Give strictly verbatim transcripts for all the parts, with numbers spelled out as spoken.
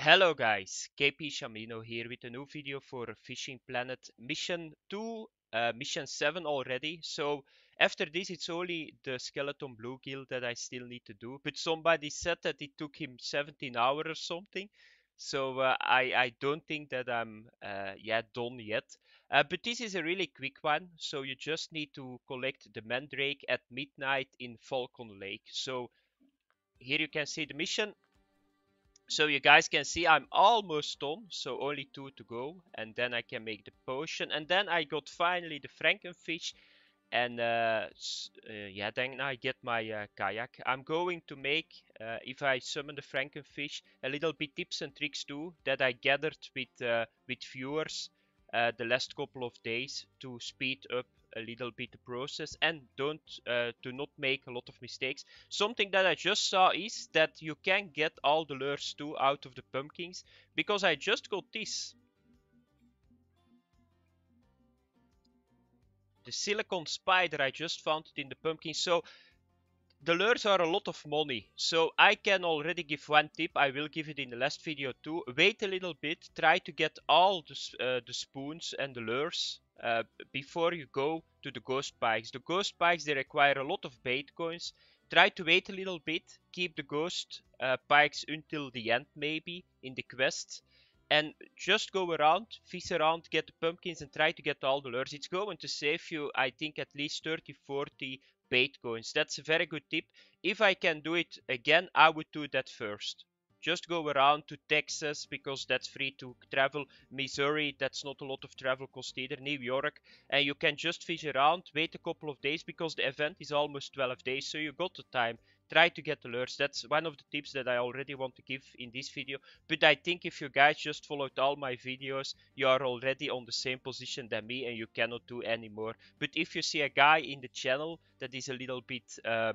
Hello guys, K P Shamino here with a new video for Fishing Planet Mission two, uh, Mission seven already. So after this it's only the skeleton bluegill that I still need to do. But somebody said that it took him seventeen hours or something. So uh, I, I don't think that I'm uh, yeah, done yet. Uh, but this is a really quick one. So you just need to collect the mandrake at midnight in Falcon Lake. So here you can see the mission. So you guys can see I'm almost done, so only two to go, and then I can make the potion, and then I got finally the Frankenfish, and uh, uh, yeah, then I get my uh, kayak. I'm going to make, uh, if I summon the Frankenfish, a little bit tips and tricks too that I gathered with uh, with viewers uh, the last couple of days to speed up a little bit the process and don't uh, do not make a lot of mistakes. Something that I just saw is that you can get all the lures too out of the pumpkins, because I just got this. The silicon spider, I just found it in the pumpkin. So the lures are a lot of money. So I can already give one tip. I will give it in the last video too. Wait a little bit. Try to get all the, uh, the spoons and the lures uh, before you go to the ghost pikes. The ghost pikes, they require a lot of bait coins. Try to wait a little bit. Keep the ghost uh, pikes until the end maybe in the quest. And just go around, fish around, get the pumpkins and try to get all the lures. It's going to save you, I think, at least thirty forty bait coins. That's a very good tip. If I can do it again, I would do that first. Just go around to Texas because that's free to travel. Missouri, that's not a lot of travel cost either. New York, and you can just fish around, wait a couple of days because the event is almost twelve days, so you got the time. Try to get alerts. That's one of the tips that I already want to give in this video. But I think if you guys just followed all my videos, you are already on the same position than me and you cannot do any more. But if you see a guy in the channel that is a little bit, uh,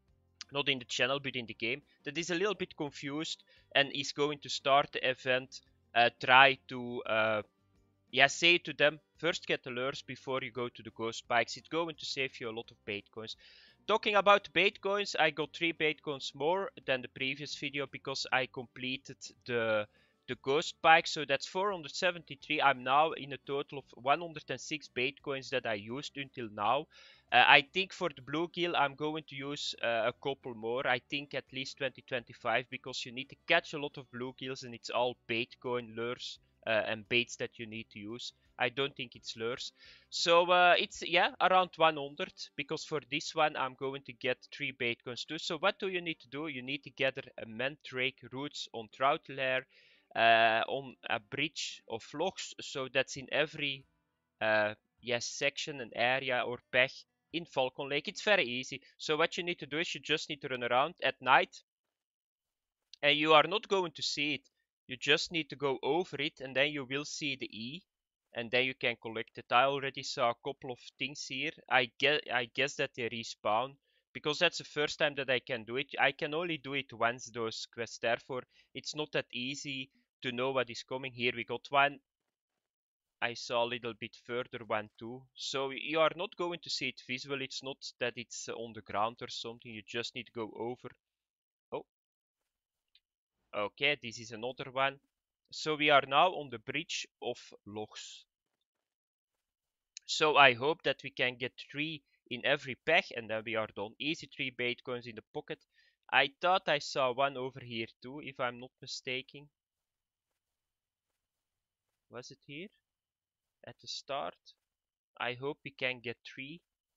not in the channel, but in the game, that is a little bit confused and is going to start the event, uh, try to, uh, yeah, say to them, first get the lures before you go to the ghost pikes. It's going to save you a lot of bait coins. Talking about bait coins, I got three bait coins more than the previous video because I completed the the ghost pike, so that's four hundred seventy-three. I'm now in a total of one hundred six bait coins that I used until now. Uh, I think for the bluegill I'm going to use uh, a couple more. I think at least twenty twenty-five, because you need to catch a lot of bluegills and it's all bait coin lures uh, and baits that you need to use. I don't think it's lures. So uh, it's, yeah, around one hundred, because for this one I'm going to get three bait coins too. So what do you need to do? You need to gather a mandrake roots on trout lair, uh, on a bridge of logs. So that's in every uh, yes, section and area or pech in Falcon Lake. It's very easy. So what you need to do is you just need to run around at night, and you are not going to see it. You just need to go over it, and then you will see the E, and then you can collect it. I already saw a couple of things here. I guess, I guess that they respawn, because that's the first time that I can do it. I can only do it once those quests, therefore it's not that easy to know what is coming. Here we got one. I saw a little bit further one too. So you are not going to see it visually. It's not that it's on the ground or something. You just need to go over. Oh, okay, this is another one. So we are now on the bridge of logs. So I hope that we can get three in every pack and then we are done. Easy three bait coins in the pocket. I thought I saw one over here too, if I'm not mistaken. Was it here? At the start? I hope we can get three,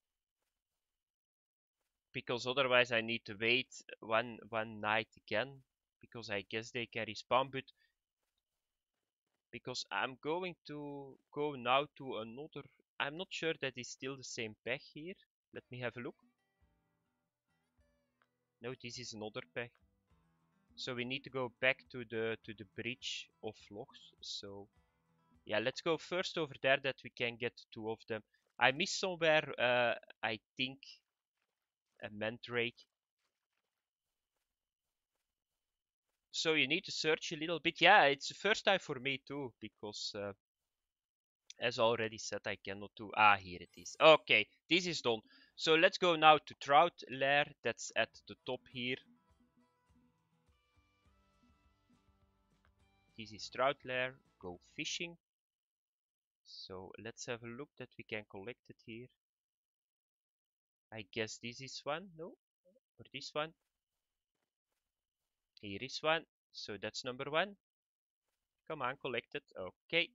because otherwise I need to wait one one night again, because I guess they can respawn. But because I'm going to go now to another, I'm not sure that it's still the same pack here. Let me have a look. No, this is another pack. So we need to go back to the to the bridge of logs. So yeah, let's go first over there that we can get two of them. I missed somewhere, uh, I think, a mandrake. So you need to search a little bit. Yeah, it's the first time for me too, because uh, as already said, I cannot do. Ah, here it is. Okay, this is done. So let's go now to trout lair. That's at the top here. this is trout lair, go fishing. So let's have a look that we can collect it here. I guess this is one, no? Or this one? Here is one, so that's number one. Come on, collect it, okay.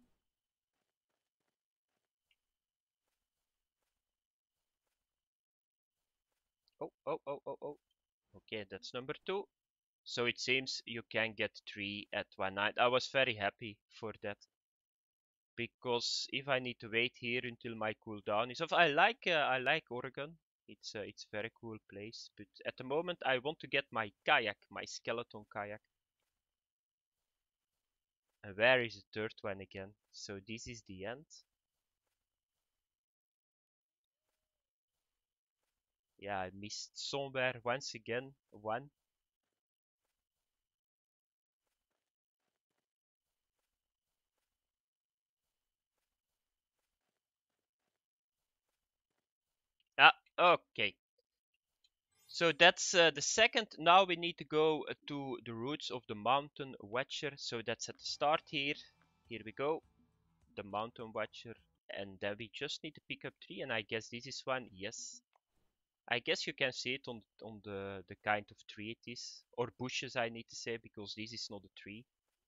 Oh, oh, oh, oh, oh. Okay, that's number two. So it seems you can get three at one night. I was very happy for that. Because if I need to wait here until my cooldown is off, I like uh, I like Oregon. It's uh, it's a very cool place. But at the moment, I want to get my kayak, my skeleton kayak. And where is the third one again? So this is the end. Yeah, I missed somewhere once again one. Ah, okay. So that's uh, the second. Now we need to go uh, to the roots of the mountain watcher. So that's at the start here. Here we go. The mountain watcher. And then we just need to pick up three. And I guess this is one. Yes. I guess you can see it on, on the, the kind of tree it is. Or bushes, I need to say, because this is not a tree.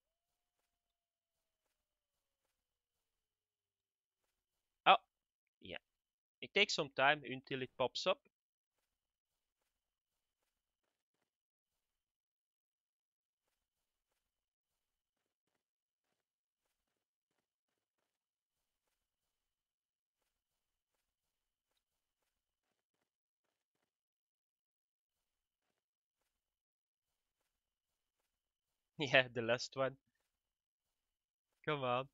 Oh, yeah. It takes some time until it pops up. Yeah, the last one. Come on.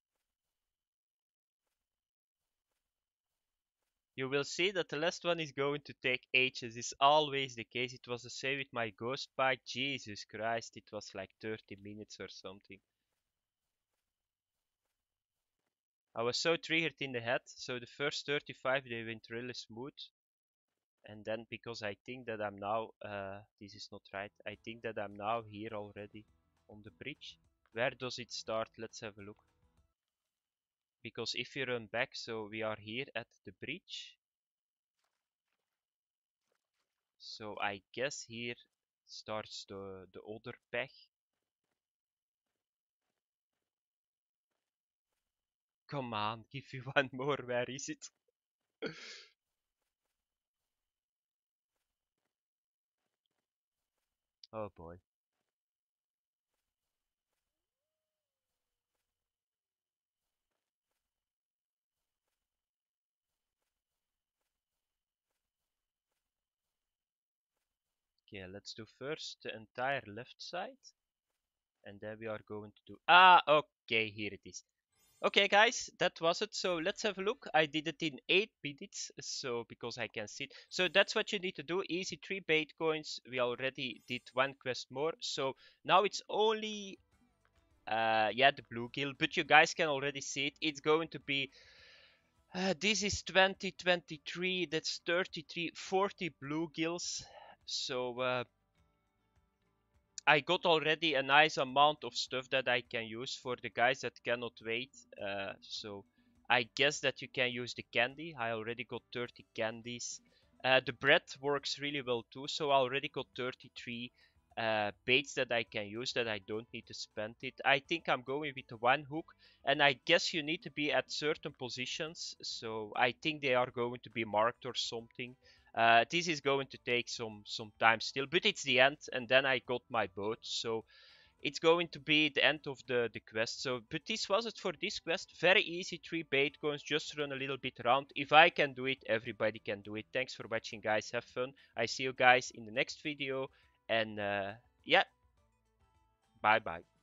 You will see that the last one is going to take ages. It's always the case. It was the same with my ghost bike. Jesus Christ, it was like thirty minutes or something. I was so triggered in the head, so the first thirty-five they went really smooth. And then because I think that I'm now, uh, this is not right, I think that I'm now here already on the bridge. Where does it start? Let's have a look. Because if you run back, so we are here at the bridge. So I guess here starts the, the other path. Come on, give me one more. Where is it? Oh boy. Okay, let's do first the entire left side. And then we are going to do... Ah, okay, here it is. Okay, guys, that was it. So let's have a look. I did it in eight minutes, so because I can see it. So that's what you need to do. Easy three bait coins. We already did one quest more. So now it's only, uh, yeah, the bluegill. But you guys can already see it. It's going to be, uh, this is twenty twenty-three. That's thirty-three, forty bluegills. So uh, I got already a nice amount of stuff that I can use for the guys that cannot wait. Uh, so I guess that you can use the candy. I already got thirty candies. Uh, the bread works really well too. So I already got thirty-three uh, baits that I can use that I don't need to spend it. I think I'm going with the one hook. And I guess you need to be at certain positions. So I think they are going to be marked or something. Uh, this is going to take some some time still, but it's the end, and then I got my boat, so it's going to be the end of the the quest. So, but this was it for this quest. Very easy, three bait coins, just run a little bit around. If I can do it, everybody can do it. Thanks for watching, guys. Have fun. I see you guys in the next video, and uh, yeah, bye bye.